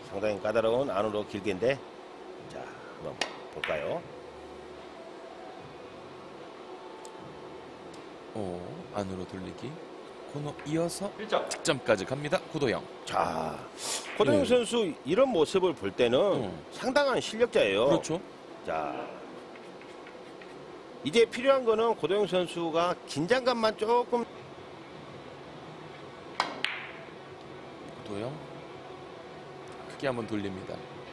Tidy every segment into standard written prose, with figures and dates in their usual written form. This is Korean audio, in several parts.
상당히 까다로운 안으로 길게인데, 자, 한번 볼까요? 안으로 돌리기. 코너 이어서 득점까지 갑니다. 고도영. 자, 고도영 선수 이런 모습을 볼 때는 상당한 실력자예요. 그렇죠. 자, 이제 필요한 거는 고도영 선수가 긴장감만 조금. 고도영 크게 한번 돌립니다.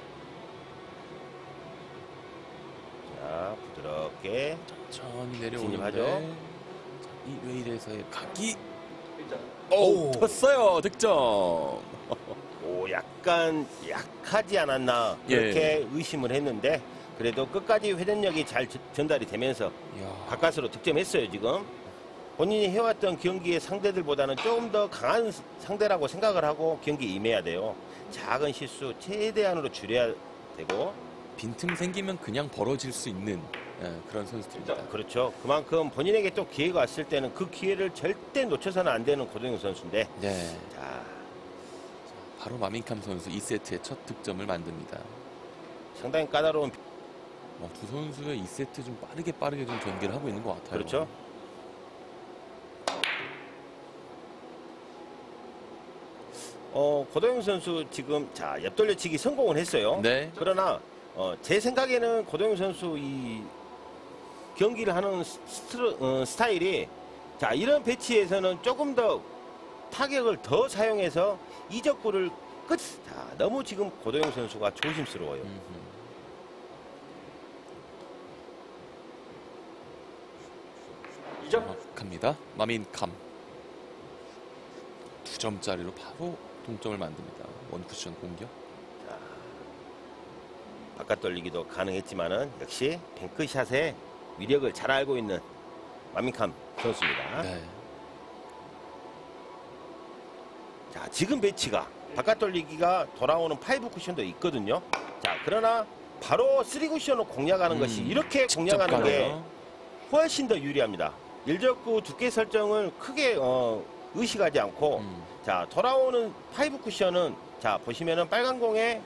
자, 부드럽게 천천히 내려오는데 진입하죠. 이 웨일에서의 각이 텄어요. 득점. 오, 약간 약하지 않았나 그렇게 의심을 했는데, 그래도 끝까지 회전력이 잘 전달이 되면서 가까스로 득점했어요. 지금 본인이 해왔던 경기의 상대들보다는 조금 더 강한 상대라고 생각을 하고 경기에 임해야 돼요. 작은 실수 최대한으로 줄여야 되고, 빈틈 생기면 그냥 벌어질 수 있는 그런 선수들입니다. 그렇죠. 그만큼 본인에게 또 기회가 왔을 때는 그 기회를 절대 놓쳐서는 안 되는 고도영 선수인데, 네. 자, 바로 마민캄 선수 2세트의 첫 득점을 만듭니다. 상당히 까다로운. 두 선수의 2세트 좀 빠르게 좀 전개를 하고 있는 것 같아요. 그렇죠. 고도영 선수 지금 자, 옆돌려치기 성공을 했어요. 네. 그러나 제 생각에는 고도영 선수 이 경기를 하는 스타일이, 자, 이런 배치에서는 조금 더 타격을 더 사용해서 이적구를 자, 너무 지금 고도영 선수가 조심스러워요. 갑니다. 마민캄 2점짜리로 바로 동점을 만듭니다. 원쿠션 공격. 자, 바깥 돌리기도 가능했지만은 역시 뱅크샷의 위력을 잘 알고 있는 마민캄 선수입니다. 네. 자, 지금 배치가 바깥 돌리기가 돌아오는 5 쿠션도 있거든요. 자, 그러나 바로 3 쿠션을 공략하는 것이, 이렇게 공략하는 게 훨씬 더 유리합니다. 일적구 두께 설정을 크게 의식하지 않고, 자, 돌아오는 5 쿠션은, 자, 보시면은 빨간 공에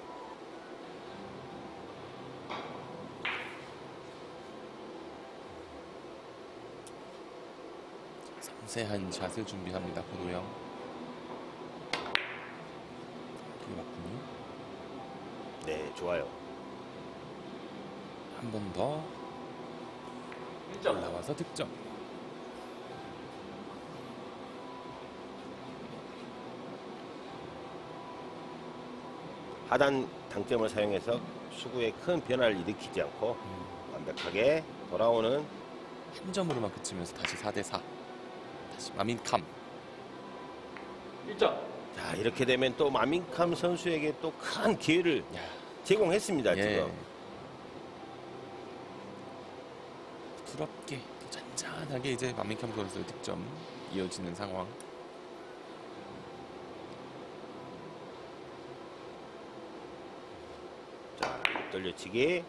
섬세한 샷을 준비합니다. 고도영. 길었군요. 네, 좋아요. 한 번 더 올라와서 득점. 하단 당점을 사용해서 수구에 큰 변화를 일으키지 않고 완벽하게 돌아오는. 한 점으로만 그치면서 다시 4대4. 다시 마민캄. 1점. 자, 이렇게 되면 또 마민캄 선수에게 또 큰 기회를 제공했습니다. 지금. 부드럽게 잔잔하게 이제 마민캄 선수의 득점 이어지는 상황. 자, 돌려치기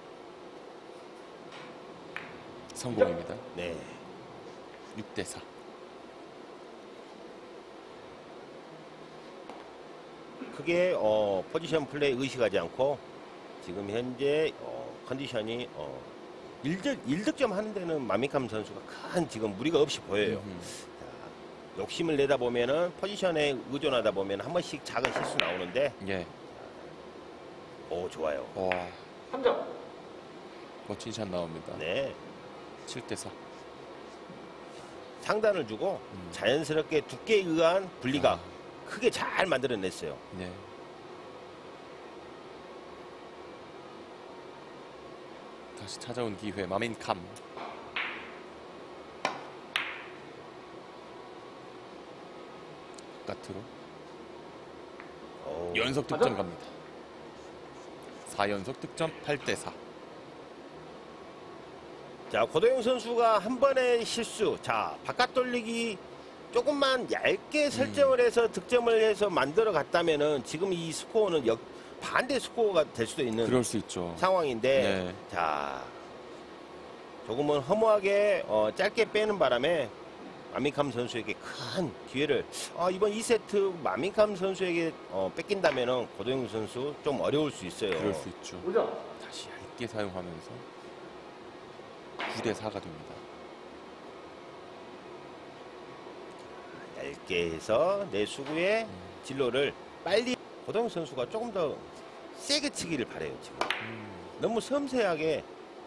성공입니다. 네. 6대4. 크게 포지션 플레이 의식하지 않고 지금 현재 컨디션이 1득점 하는 데는 마민캄 선수가 큰 지금 무리가 없이 보여요. 자, 욕심을 내다 보면은 포지션에 의존하다 보면 한 번씩 작은 실수 나오는데, 오, 좋아요. 3점. 멋진 샷 나옵니다. 네. 7대4. 상단을 주고 자연스럽게 두께에 의한 분리가 크게 잘 만들어냈어요. 네. 다시 찾아온 기회. 마민캄. 바깥으로. 연속 득점 갑니다. 4연속 득점 8대4. 자, 고도영 선수가 한 번의 실수, 자, 바깥 돌리기 조금만 얇게 설정을 해서 득점을 해서 만들어 갔다면은 지금 이 스코어는 반대 스코어가 될 수도 있는 그럴 수 있죠. 상황인데, 자, 조금은 허무하게 짧게 빼는 바람에 마민캄 선수에게 큰 기회를 이번 2세트 마민캄 선수에게 뺏긴다면은 고도영 선수 좀 어려울 수 있어요. 그럴 수 있죠. 다시 얇게 사용하면서 9대 4가 됩니다. 얇게 해서 내 수구의 진로를 빨리 고도영 선수가 조금 더 세게 치기를 바래요. 지금 너무 섬세하게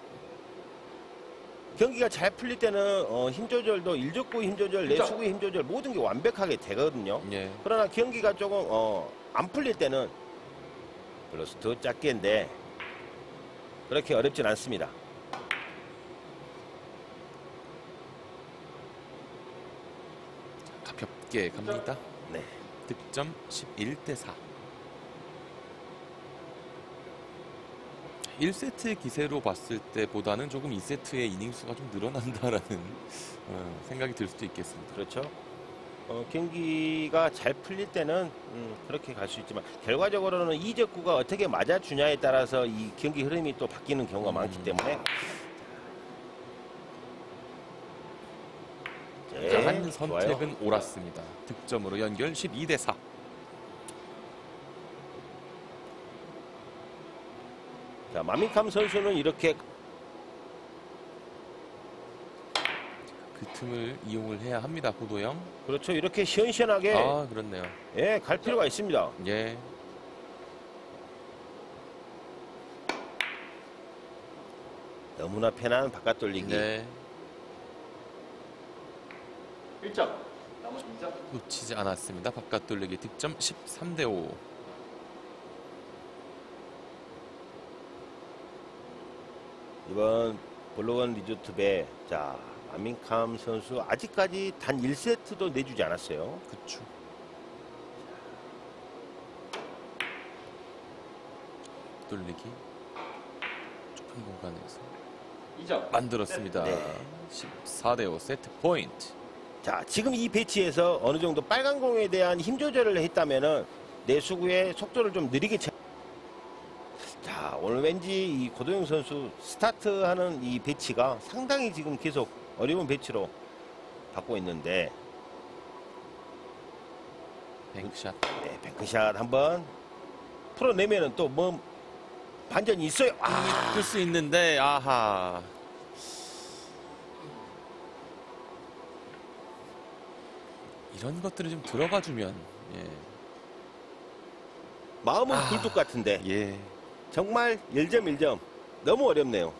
경기가 잘 풀릴 때는 힘 조절도 일족구 힘 조절, 내수구 힘 조절 모든 게 완벽하게 되거든요. 예. 그러나 경기가 조금 안 풀릴 때는 플러스 더 작게인데 그렇게 어렵진 않습니다. 가볍게 갑니다. 네. 득점 11대 4. 1세트 기세로 봤을 때보다는 조금 2세트의 이닝수가 좀 늘어난다라는 생각이 들 수도 있겠습니다. 그렇죠. 경기가 잘 풀릴 때는 그렇게 갈 수 있지만 결과적으로는 이적구가 어떻게 맞아주냐에 따라서 이 경기 흐름이 또 바뀌는 경우가 많기 때문에 한 선택은 옳았습니다. 득점으로 연결 12대 4. 자, 마민캄 선수는 이렇게 그 틈을 이용을 해야 합니다. 고도영. 그렇죠. 이렇게 시원시원하게 그렇네요. 예, 갈 필요가 있습니다. 예. 너무나 편한 바깥 돌리기. 네. 1점. 나머지 2점. 놓치지 않았습니다. 바깥 돌리기 득점 13대 5. 이번 블루건 리조트배 자 마민캄 선수 아직까지 단 1세트도 내주지 않았어요. 그렇죠. 돌리기 좁은 공간에서 2점. 만들었습니다. 네. 14대 5 세트 포인트. 자 지금 이 배치에서 어느 정도 빨간 공에 대한 힘 조절을 했다면은 내수구의 속도를 좀 느리게 자 오늘 왠지 이 고도영 선수 스타트하는 이 배치가 상당히 지금 계속 어려운 배치로 받고 있는데 뱅크샷. 네, 뱅크샷 한번 풀어내면은 또 뭐 반전이 있어요. 끌 수 있는데 아하. 이런 것들이 좀 들어가 주면 마음은 굴뚝 같은데 예. 정말 1점 1점 너무 어렵네요.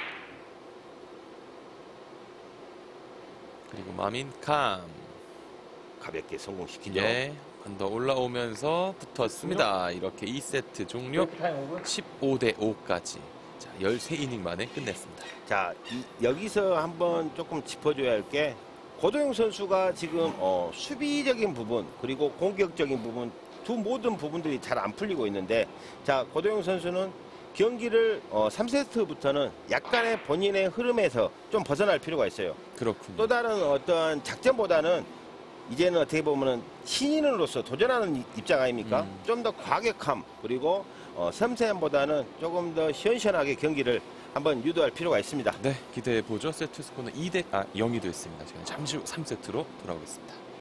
그리고 마민캄 가볍게 성공시키죠. 예. 언더 올라오면서 붙었습니다. 이렇게 2세트 종료 15대 5까지. 자, 13이닝 만에 끝냈습니다. 자, 여기서 한번 조금 짚어줘야 할 게 고도영 선수가 지금 수비적인 부분 그리고 공격적인 부분 두 모든 부분들이 잘 안 풀리고 있는데 자 고도영 선수는 경기를 3세트부터는 약간의 본인의 흐름에서 좀 벗어날 필요가 있어요. 그렇군요. 또 다른 어떠한 작전보다는 이제는 어떻게 보면은 신인으로서 도전하는 입장 아닙니까? 좀 더 과격함 그리고 섬세함보다는 조금 더 시원시원하게 경기를 한번 유도할 필요가 있습니다. 네, 기대해 보죠. 세트 스코어는 0이 됐습니다. 저는 잠시 후 3세트로 돌아오겠습니다.